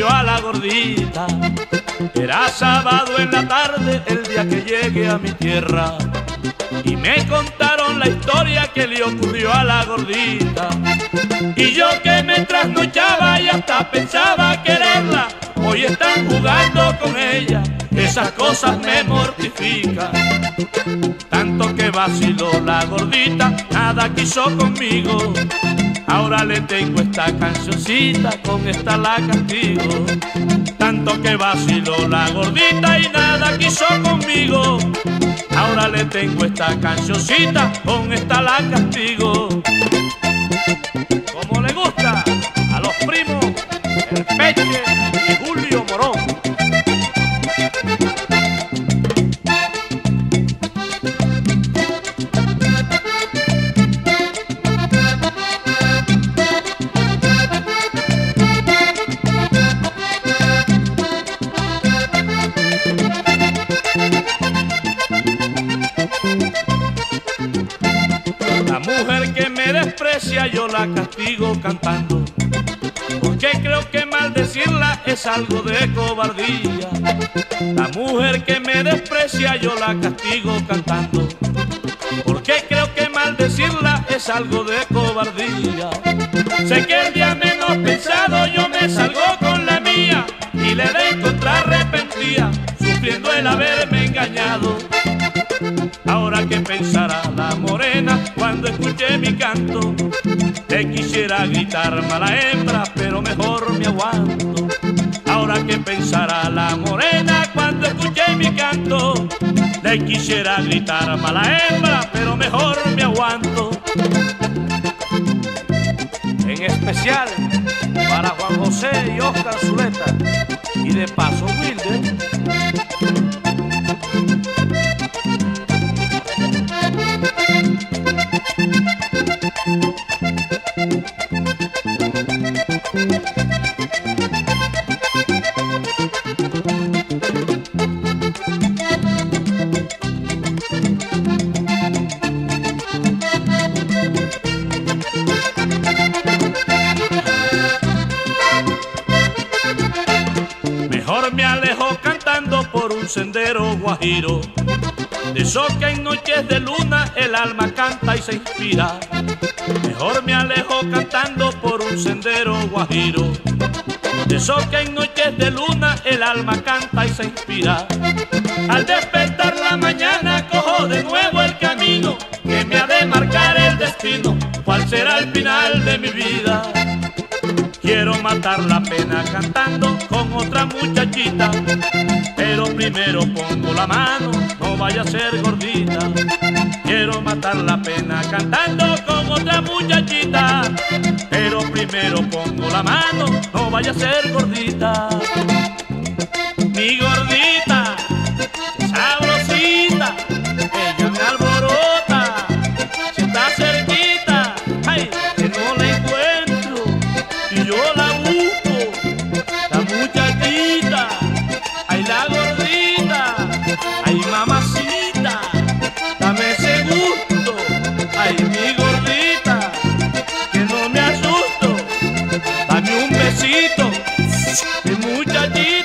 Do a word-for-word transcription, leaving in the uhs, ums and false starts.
ocurrió a la gordita. Era sábado en la tarde el día que llegué a mi tierra, y me contaron la historia que le ocurrió a la gordita. Y yo que me trasnochaba y hasta pensaba quererla, hoy están jugando con ella, esas cosas me mortifican. Tanto que vaciló la gordita, nada quiso conmigo. Ahora le tengo esta cancioncita, con esta la castigo. Tanto que vaciló la gordita y nada quiso conmigo. Ahora le tengo esta cancioncita, con esta la castigo. Como le gusta a los primos, el Peche y Julio Morón. La mujer que me desprecia yo la castigo cantando, porque creo que maldecirla es algo de cobardía. La mujer que me desprecia yo la castigo cantando, porque creo que maldecirla es algo de cobardía. Sé que el día menos pensado yo me salgo con la mía, y le de encontrar arrepentida, sufriendo el haberme engañado. Ahora que pensará la morena cuando escuche mi canto, le quisiera gritar mala hembra, pero mejor me aguanto. Ahora que pensará la morena cuando escuche mi canto, le quisiera gritar mala hembra, pero mejor me aguanto. En especial para Juan José y Oscar Zuleta, y de paso humilde. Mejor me alejo cantando por un sendero guajiro, de eso que en noches de luna el alma canta y se inspira. Mejor me alejo cantando por un sendero guajiro, de eso que en noches de luna el alma canta y se inspira. Al despertar la mañana cojo de nuevo el camino que me ha de marcar el destino, cuál será el final de mi vida. Quiero matar la pena cantando con otra muchachita, pero primero pongo la mano, no vaya a ser gordita. Quiero matar la pena cantando con otra muchachita, pero primero pongo la mano, no vaya a ser gordita. Mi gordita, sabrosita, ella me alborota, si está cerquita, ay, que no la encuentro, y yo la busco, la muchachita, ay, la gordita, ay, mamacita, dame ese gusto, ay, mi gordita, que no me asusto, dame un besito, mi muchachita.